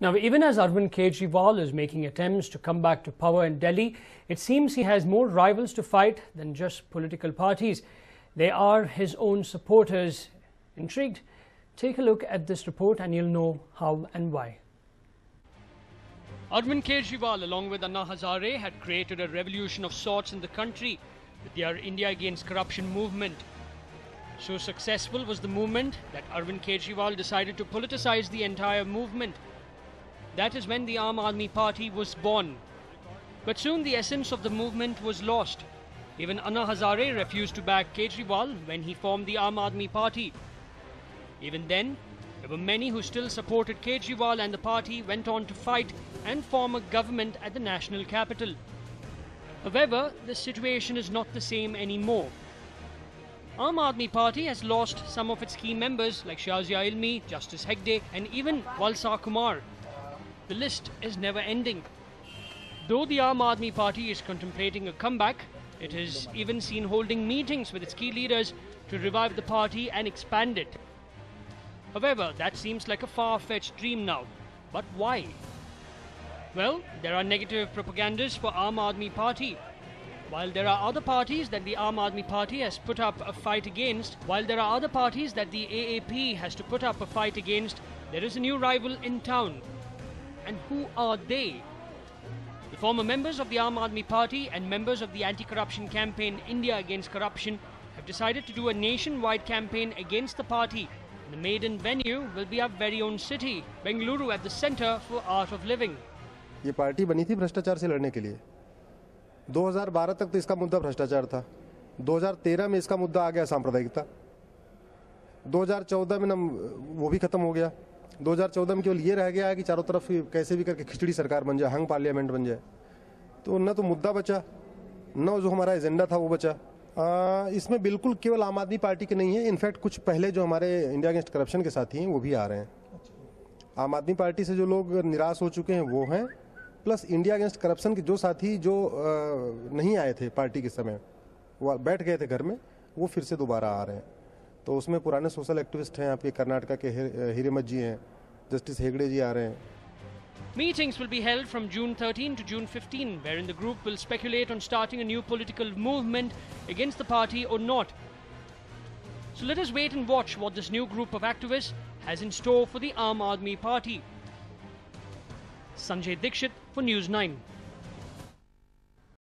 Now, even as Arvind Kejriwal is making attempts to come back to power in Delhi, it seems he has more rivals to fight than just political parties. They are his own supporters. Intrigued? Take a look at this report and you'll know how and why. Arvind Kejriwal, along with Anna Hazare, had created a revolution of sorts in the country with their India Against Corruption movement. So successful was the movement that Arvind Kejriwal decided to politicize the entire movement. That is when the Aam Aadmi Party was born. But soon the essence of the movement was lost. Even Anna Hazare refused to back Kejriwal when he formed the Aam Aadmi Party. Even then, there were many who still supported Kejriwal, and the party went on to fight and form a government at the national capital. However, the situation is not the same anymore. Aam Aadmi Party has lost some of its key members like Shazia Ilmi, Justice Hegde and even Valsa Kumar. The list is never ending. Though the Aam Aadmi Party is contemplating a comeback, it is even seen holding meetings with its key leaders to revive the party and expand it. However, that seems like a far-fetched dream now. But why? Well, there are negative propagandas for Aam Aadmi Party. While there are other parties that the Aam Aadmi Party has put up a fight against, there is a new rival in town. And who are they? The former members of the Aam Aadmi Party and members of the anti-corruption campaign India Against Corruption have decided to do a nationwide campaign against the party. The maiden venue will be our very own city, Bengaluru, at the Centre for Art of Living. ये party बनी थी भ्रष्टाचार से लड़ने के लिए। 2012 तक तो इसका मुद्दा भ्रष्टाचार था। 2013 में इसका मुद्दा आ गया सांप्रदायिकता। 2014 में वो भी खत्म हो गया। 2014 में केवल ये रह गया है कि चारों तरफ कैसे भी करके खिचड़ी सरकार बन जाए, हंग पार्लियामेंट बन जाए। तो न तो मुद्दा बचा, न जो हमारा एजेंडा था वो बचा। इसमें बिल्कुल केवल आम आदमी पार्टी के नहीं है, इनफैक्ट कुछ पहले जो हमारे इंडिया अगेंस्ट करप्शन के साथी हैं वो भी आ रहे हैं। आम आदमी पार्टी से जो लोग निराश हो चुके हैं वो हैं, प्लस इंडिया अगेंस्ट करप्शन के जो साथी जो नहीं आए थे पार्टी के समय, वो बैठ गए थे घर में, वो फिर से दोबारा आ रहे हैं। तो उसमें पुराने सोशल एक्टिविस्ट हैं, आपके कर्नाटका के हिरेमठ जी हैं, जस्टिस हेगड़े जी आ रहे हैं। Meetings will be held from June 13 to June 15, wherein the group will speculate on starting a new political movement against the party or not. So let us wait and watch what this new group of activists has in store for the Aam Aadmi Party. Sanjay Dikshit for News 9.